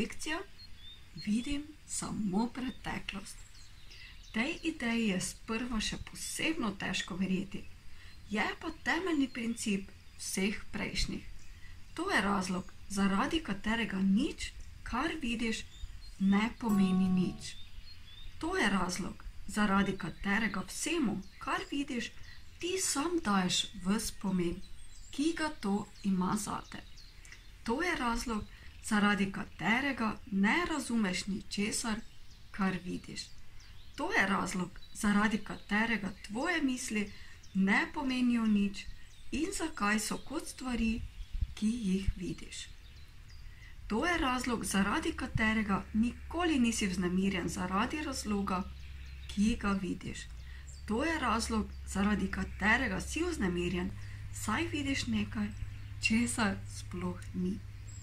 lekcija, vidim samo preteklost. Tej ideji je sprva še posebno težko verjeti, je pa temeljni princip vseh prejšnjih. To je razlog, zaradi katerega nič, kar vidiš, ne pomeni nič. To je razlog, zaradi katerega vsemu, kar vidiš, ti sam daješ ves pomen, ki ga to ima zate. To je razlog, zaradi katerega ne razumeš ničesar, kar vidiš. To je razlog, zaradi katerega tvoje misli ne pomenijo nič in zakaj so kot stvari, ki jih vidiš. To je razlog, zaradi katerega nikoli nisi vznemirjen zaradi razloga, ki ga vidiš. To je razlog, zaradi katerega si vznemirjen, saj vidiš nekaj, česar sploh ni.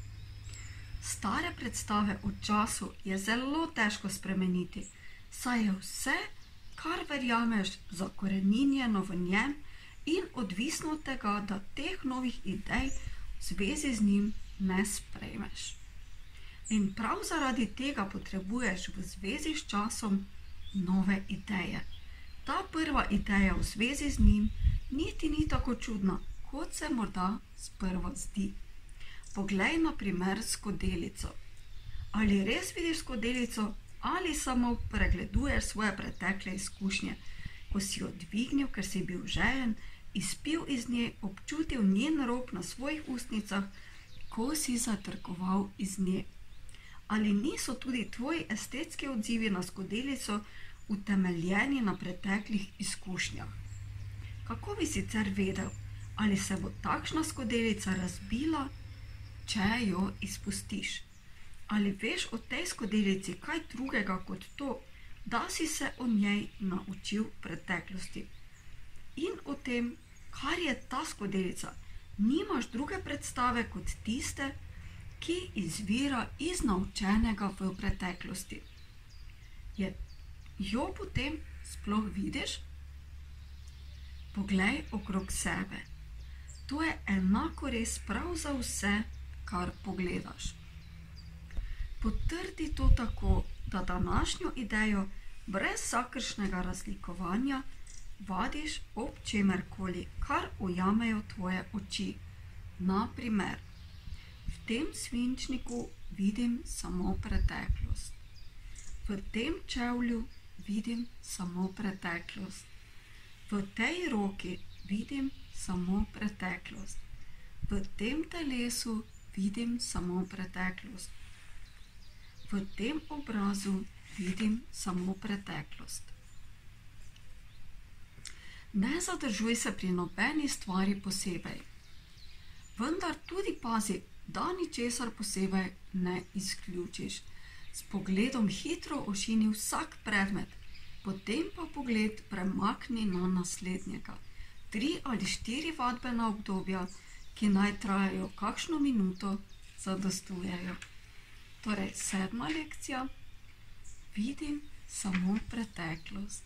Stare predstave o času je zelo težko spremeniti, saj je vse, kar verjameš, zakoreninjeno v njem in odvisno od tega, da teh novih idej v zvezi z njim ne sprejmeš. In prav zaradi tega potrebuješ v zvezi s časom nove ideje. Ta prva ideja v zvezi z njim niti ni tako čudna, kot se morda sprva zdi. Poglej na primer skodelico. Ali res vidiš skodelico, ali samo pregleduješ svoje pretekle izkušnje, ko si jo dvignil, ker si bil žejen, izpil iz nje, občutil njen rob na svojih ustnicah, ko si zatrkoval iz nje. Ali niso tudi tvoji estetski odzivi na skodelico utemeljeni na preteklih izkušnjah? Kako bi sicer vedel, ali se bo takšna skodelica razbila, če jo izpustiš? Ali veš o tej skodelici kaj drugega kot to, da si se o njej naučil v preteklosti? In o tem, kar je ta skodelica, nimaš druge predstave kot tiste, ki izvira iz naučenega v preteklosti. Jo potem sploh vidiš? Poglej okrog sebe. To je enako res prav za vse, kar pogledaš. Potrdi to tako, da današnjo idejo brez vsakršnega razlikovanja vadiš ob čemerkoli, kar ujamejo tvoje oči. Na primer, v tem svinčniku vidim samo preteklost. V tem čevlju vidim samo preteklost. V tej roki vidim samo preteklost. V tem telesu vidim samo preteklost. V tem obrazu vidim samo preteklost. Ne zadržuj se pri nobeni stvari posebej, vendar tudi pazi, da ničesar posebej ne izključiš. S pogledom hitro ošini vsak predmet, potem pa pogled premakni na naslednjega. 3 ali 4 vadbena obdobja, ki naj trajajo kakšno minuto, zadostujejo. Torej, 7. lekcija. Vidim samo preteklost.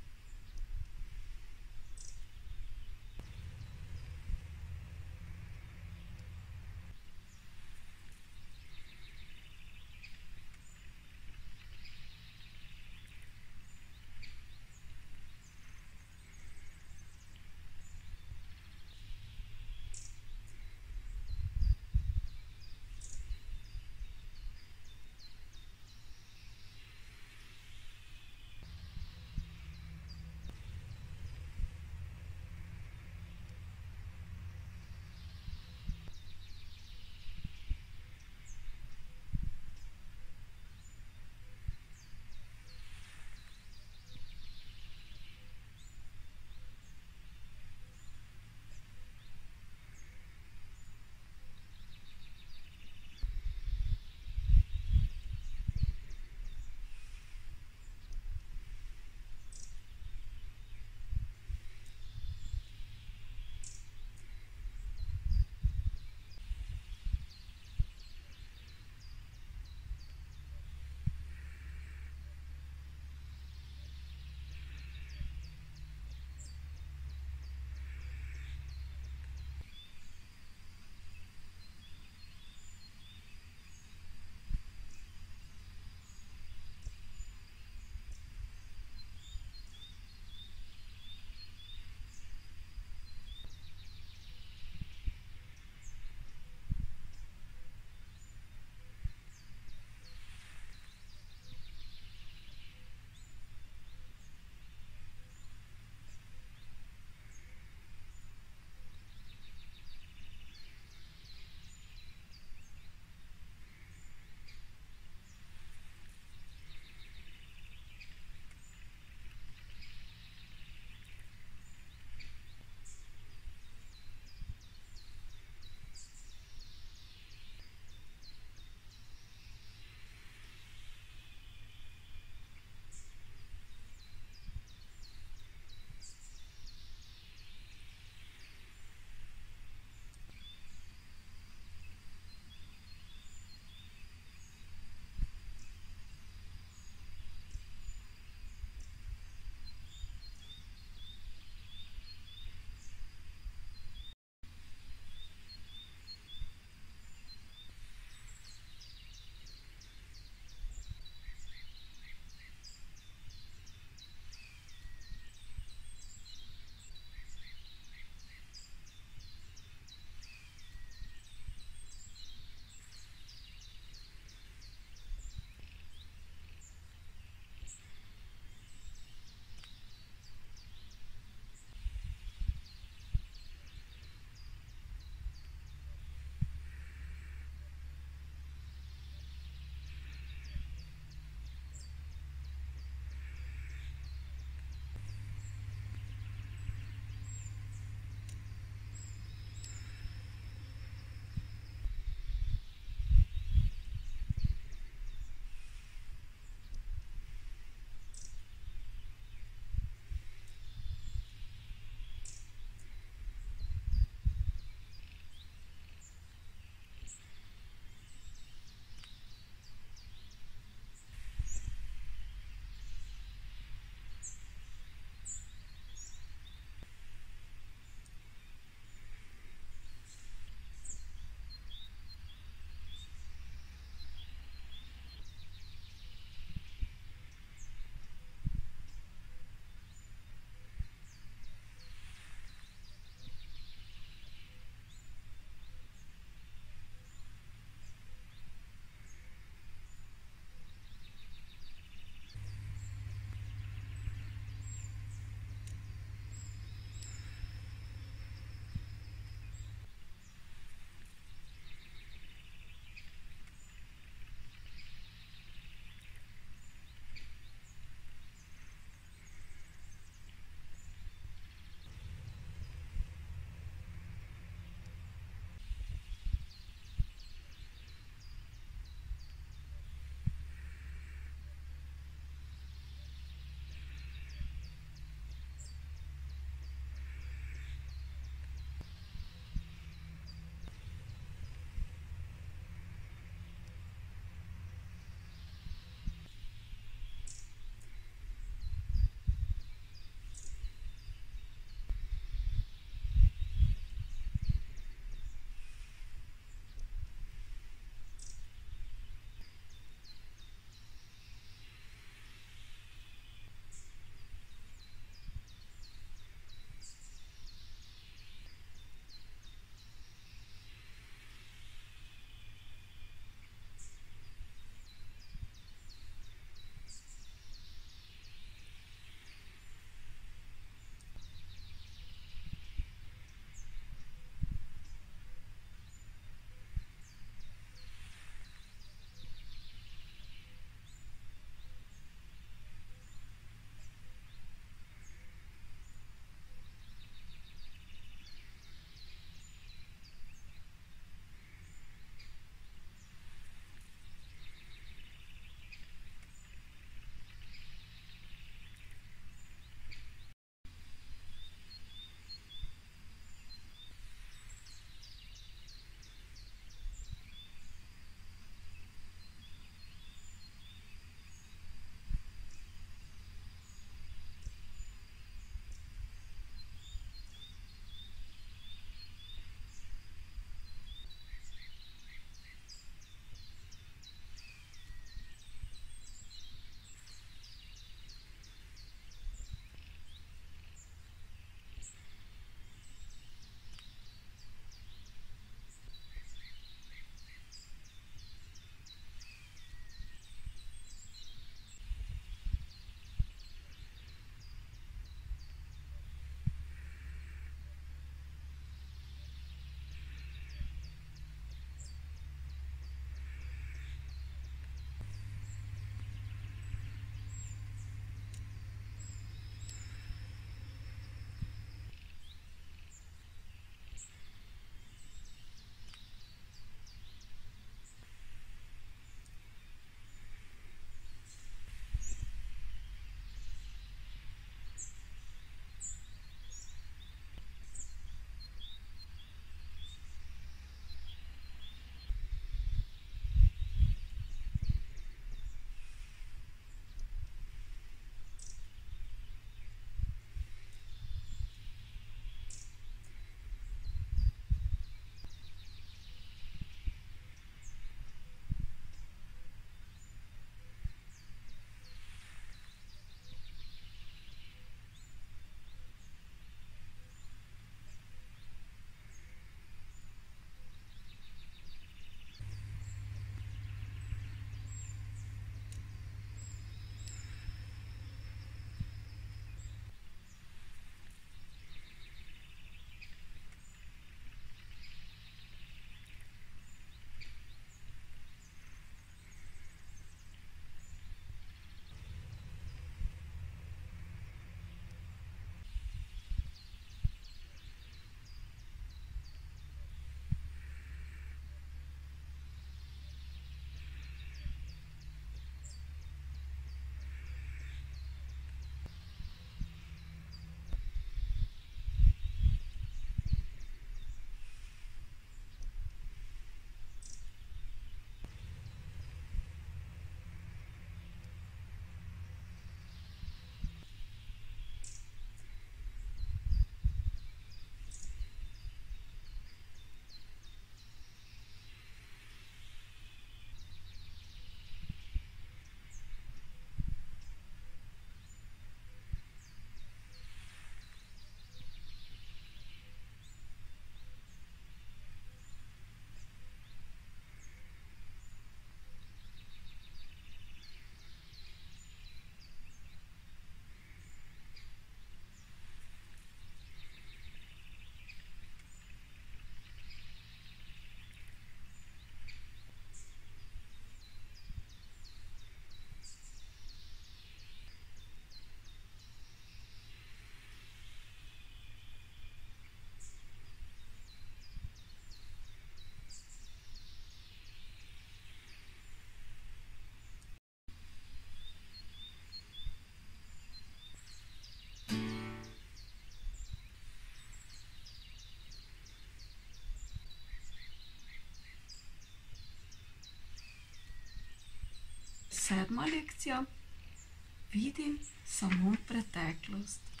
7. lekcija. Vidim samo preteklost.